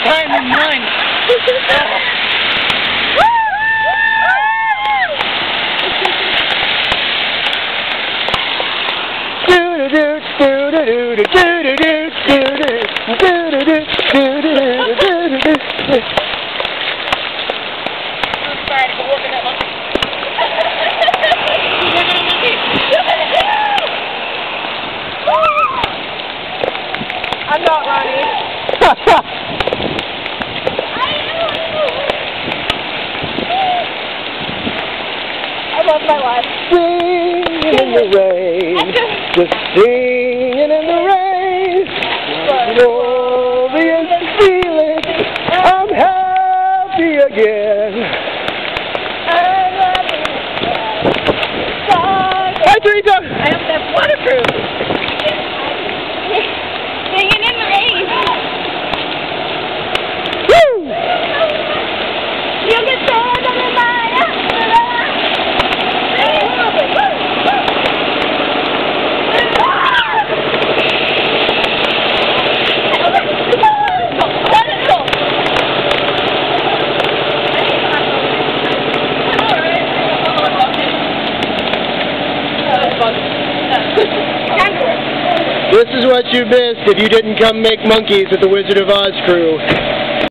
time than mine. I'm not running. I love my life. Singing in the rain, just singing in the rain. Glorious feeling, I'm happy again. Hi, Teresa. I hope that's waterproof. Singing in the rain. Woo! You can stand on the line. This is what you missed if you didn't come make monkeys with the Wizard of Oz crew.